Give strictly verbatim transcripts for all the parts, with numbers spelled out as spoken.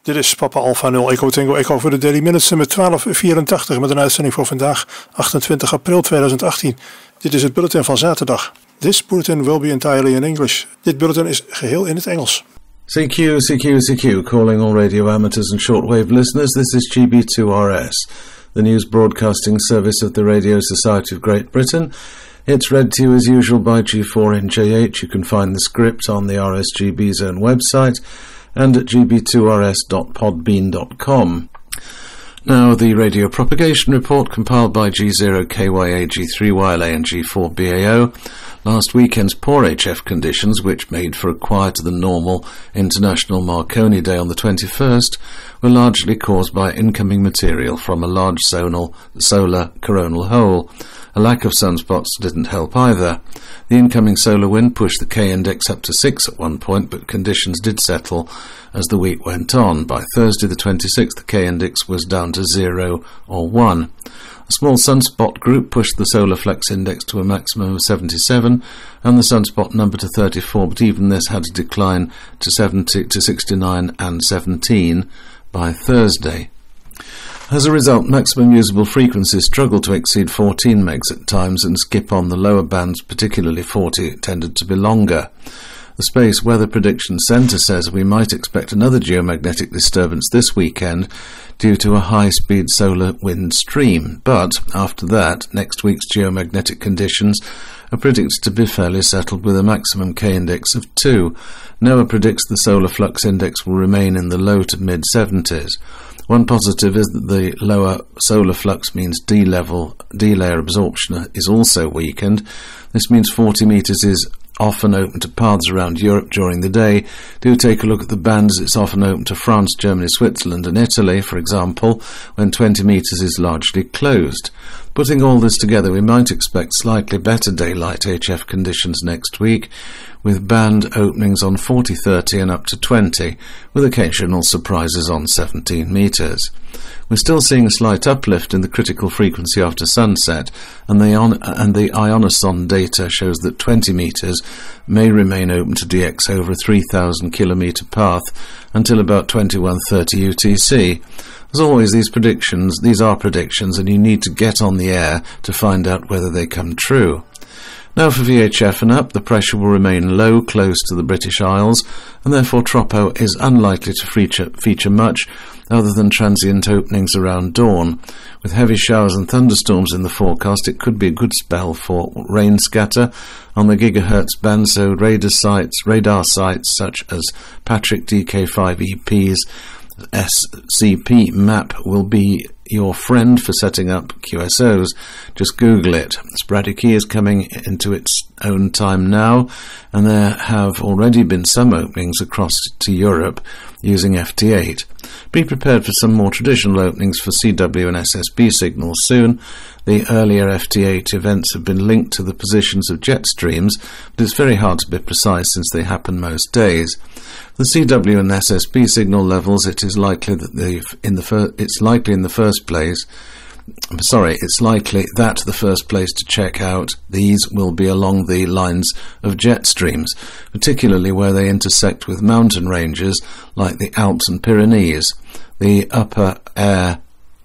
Dit is Papa Alpha nul Echo Tango Echo voor de Daily Minutes met twaalf vierentachtig met een uitzending voor vandaag achtentwintig april tweeduizend achttien. Dit is het bulletin van zaterdag. This bulletin will be entirely in English. Dit bulletin is geheel in het Engels. C Q, C Q, C Q, calling all radio amateurs and shortwave listeners. This is G B two R S, the news broadcasting service of the Radio Society of Great Britain. It's read to you as usual by G four N J H. You can find the script on the R S G B's own website and at g b two r s dot podbean dot com. Now, the radio propagation report compiled by G zero K Y A, G three Y L A and G four B A O. Last weekend's poor H F conditions, which made for a quieter than normal International Marconi Day on the twenty-first, were largely caused by incoming material from a large zonal, solar coronal hole. A lack of sunspots didn't help either. The incoming solar wind pushed the K-index up to six at one point, but conditions did settle as the week went on. By Thursday the twenty-sixth, the K-index was down to zero or one. A small sunspot group pushed the solar flux index to a maximum of seventy-seven and the sunspot number to thirty-four, but even this had to decline to seventy to sixty-nine and seventeen by Thursday. As a result, maximum usable frequencies struggle to exceed fourteen megs at times and skip on the lower bands, particularly forty, tended to be longer. The Space Weather Prediction Centre says we might expect another geomagnetic disturbance this weekend due to a high-speed solar wind stream, but after that, next week's geomagnetic conditions are predicted to be fairly settled with a maximum K-index of two. NOAA predicts the solar flux index will remain in the low to mid-seventies. One positive is that the lower solar flux means D-level, D-layer absorption is also weakened. This means forty metres is often open to paths around Europe during the day. Do take a look at the bands. It's often open to France, Germany, Switzerland and Italy, for example, when twenty metres is largely closed. Putting all this together, we might expect slightly better daylight H F conditions next week, with band openings on forty, thirty and up to twenty, with occasional surprises on seventeen metres. We're still seeing a slight uplift in the critical frequency after sunset, and the, on, and the Ionoson data shows that twenty metres may remain open to D X over a three thousand kilometre path until about twenty-one thirty U T C. As always, these predictions, these are predictions, and you need to get on the air to find out whether they come true. Now for V H F and up, the pressure will remain low close to the British Isles, and therefore Tropo is unlikely to feature, feature much other than transient openings around dawn. With heavy showers and thunderstorms in the forecast, it could be a good spell for rain scatter on the gigahertz band, so radar sites, radar sites such as Patrick D K five E P's S C P map will be your friend for setting up Q S Os. Just Google it. Sporadic E is coming into its own time now, and there have already been some openings across to Europe using F T eight. Be prepared for some more traditional openings for C W and S S B signals soon. The earlier F T eight events have been linked to the positions of jet streams, but it's very hard to be precise since they happen most days. The C W and S S B signal levels, it is likely that the in the fir- it's likely in the first place. I'm sorry, it's likely that the first place to check out these will be along the lines of jet streams, particularly where they intersect with mountain ranges like the Alps and Pyrenees. The upper air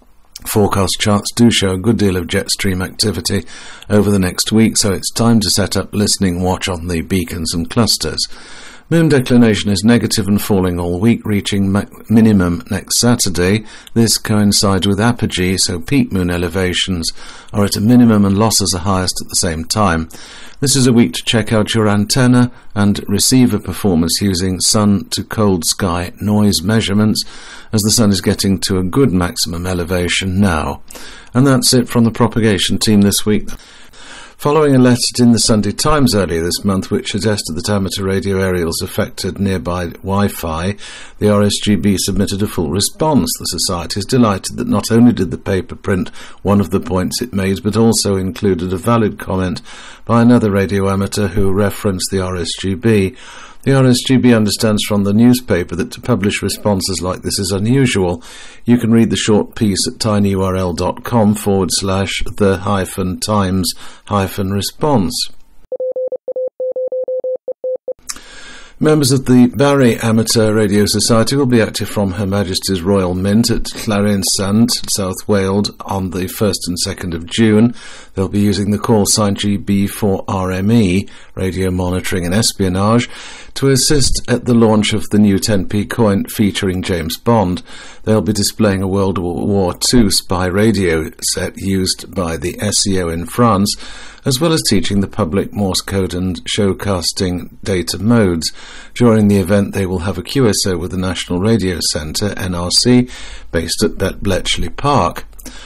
forecast charts do show a good deal of jet stream activity over the next week, so it's time to set up listening watch on the beacons and clusters. Moon declination is negative and falling all week, reaching ma- minimum next Saturday. This coincides with apogee, so peak moon elevations are at a minimum and losses are highest at the same time. This is a week to check out your antenna and receiver performance using sun to cold sky noise measurements, as the sun is getting to a good maximum elevation now. And that's it from the propagation team this week. Following a letter in the Sunday Times earlier this month which suggested that amateur radio aerials affected nearby Wi-Fi, the R S G B submitted a full response. The Society is delighted that not only did the paper print one of the points it made, but also included a valid comment by another radio amateur who referenced the R S G B. The R S G B understands from the newspaper that to publish responses like this is unusual. You can read the short piece at tinyurl.com forward slash the hyphen times hyphen response. Members of the Barry Amateur Radio Society will be active from Her Majesty's Royal Mint at Llarinsant, South Wales, on the first and second of June. They'll be using the call sign G B four R M E, Radio Monitoring and Espionage, to assist at the launch of the new ten p coin featuring James Bond. They'll be displaying a World War Two spy radio set used by the S E O in France, as well as teaching the public Morse code and showcasting data modes. During the event, they will have a Q S O with the National Radio Centre, N R C, based at Bletchley Park.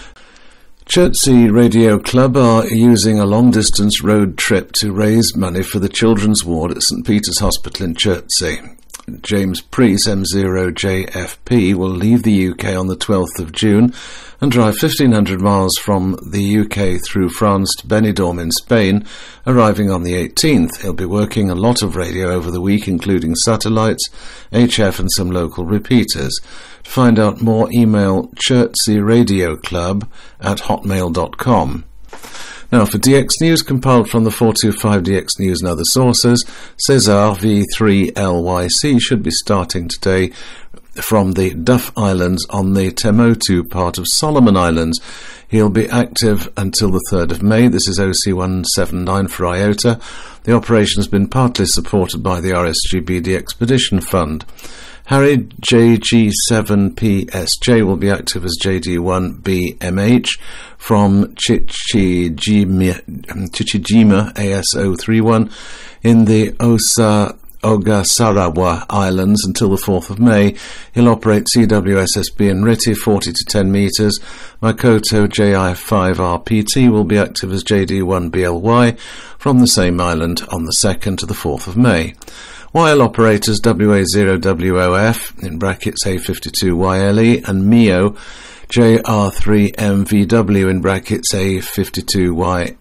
Chertsey Radio Club are using a long-distance road trip to raise money for the children's ward at St Peter's Hospital in Chertsey. James Priest, M zero J F P, will leave the U K on the twelfth of June and drive fifteen hundred miles from the U K through France to Benidorm in Spain, arriving on the eighteenth. He'll be working a lot of radio over the week, including satellites, H F and some local repeaters. To find out more, email chertsey radio club at hotmail dot com. Now for D X News, compiled from the four twenty-five D X News and other sources, Cesar V three L Y C should be starting today from the Duff Islands on the Temotu part of Solomon Islands. He'll be active until the third of May. This is O C one seven nine for IOTA. The operation has been partly supported by the R S G B D Expedition Fund. Harry J G seven P S J will be active as J D one B M H from Chichijima, Chichijima A S zero three one in the Osa Ogasarawa Islands until the fourth of May. He'll operate C W S S B in Riti, forty to ten metres. Makoto J I five R P T will be active as J D one B L Y from the same island on the second to the fourth of May. Y L operators W A zero W O F in brackets A fifty-two Y L E and M I O J R three M V W in brackets A fifty-two Y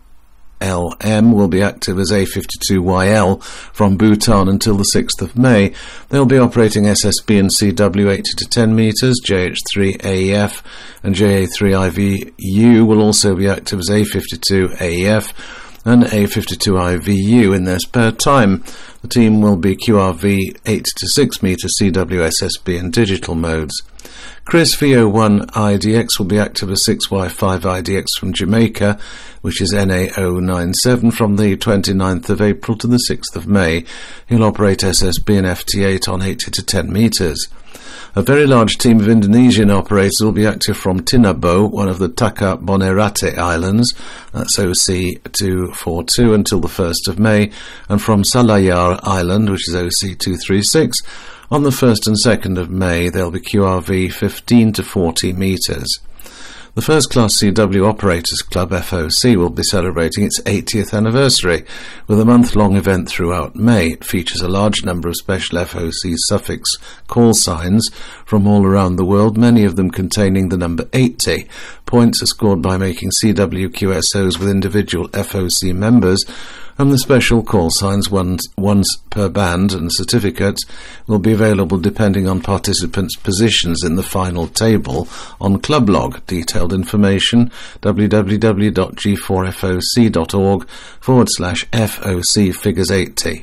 L M will be active as A fifty-two Y L from Bhutan until the sixth of May. They'll be operating S S B and C W eighty to ten metres. J H three A E F and J A three I V U will also be active as A fifty-two A E F and A fifty-two I V U in their spare time. The team will be Q R V eight to six metre C W S S B and digital modes. Chris V O one I D X will be active as six Y five I D X from Jamaica, which is N A zero nine seven, from the twenty-ninth of April to the sixth of May. He'll operate S S B and F T eight on eighty to ten metres. A very large team of Indonesian operators will be active from Tinabo, one of the Taka Bonerate Islands, that's O C two forty-two, until the first of May, and from Salayar Island, which is O C two thirty-six, on the first and second of May. They'll be Q R V fifteen to forty metres. The First Class C W Operators Club, F O C, will be celebrating its eightieth anniversary with a month-long event throughout May. It features a large number of special F O C suffix call signs from all around the world, many of them containing the number eighty. Points are scored by making C W Q S Os with individual F O C members, and the special call signs, once, once per band, and certificates will be available depending on participants' positions in the final table on Clublog. Detailed information w w w dot g four f o c dot org forward slash FOC figures eighty.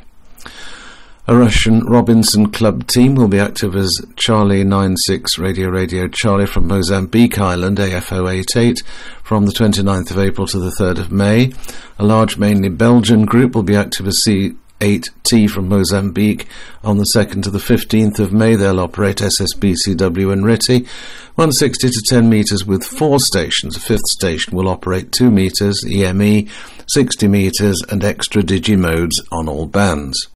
A Russian Robinson Club team will be active as Charlie ninety-six Radio Radio Charlie from Mozambique Island, A F O eighty-eight, from the twenty-ninth of April to the third of May. A large, mainly Belgian group will be active as C eight T from Mozambique on the second to the fifteenth of May. They'll operate S S B C W and Riti, one hundred sixty to ten metres with four stations. A fifth station will operate two metres, E M E, sixty metres and extra digimodes on all bands.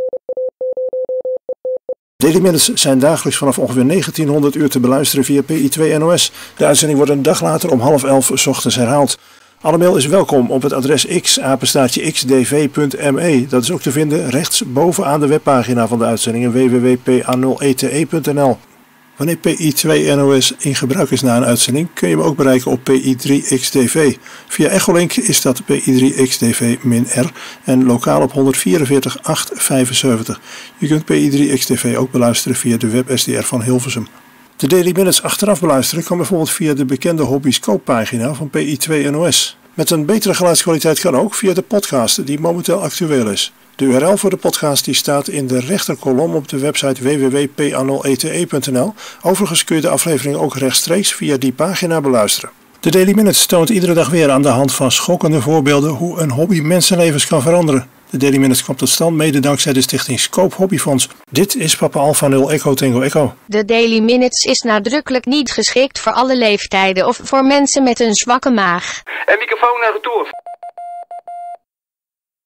Daily Minutes zijn dagelijks vanaf ongeveer negentienhonderd uur te beluisteren via P I twee N O S. De uitzending wordt een dag later om half elf 's ochtends herhaald. Alle mail is welkom op het adres x, apenstaartje x d v punt m e. Dat is ook te vinden rechts bovenaan de webpagina van de uitzendingen w w w punt p a nul e t e punt n l. Wanneer P I twee N O S in gebruik is na een uitzending, kun je me ook bereiken op P I drie X D V. Via Echolink is dat P I drie X D V R en lokaal op honderdvierenveertig achthonderdvijfenzeventig. Je kunt P I drie X D V ook beluisteren via de web S D R van Hilversum. De Daily Minutes achteraf beluisteren kan bijvoorbeeld via de bekende Hobby's kooppagina van P I twee N O S. Met een betere geluidskwaliteit kan ook via de podcast die momenteel actueel is. De U R L voor de podcast die staat in de rechterkolom op de website w w w punt p a nul e t e punt n l. Overigens kun je de aflevering ook rechtstreeks via die pagina beluisteren. De Daily Minute toont iedere dag weer aan de hand van schokkende voorbeelden hoe een hobby mensenlevens kan veranderen. De Daily Minute komt tot stand mede dankzij de stichting Scope Hobbyfonds. Dit is Papa Alpha nul Echo Tango Echo. De Daily Minutes is nadrukkelijk niet geschikt voor alle leeftijden of voor mensen met een zwakke maag. En microfoon naar retour.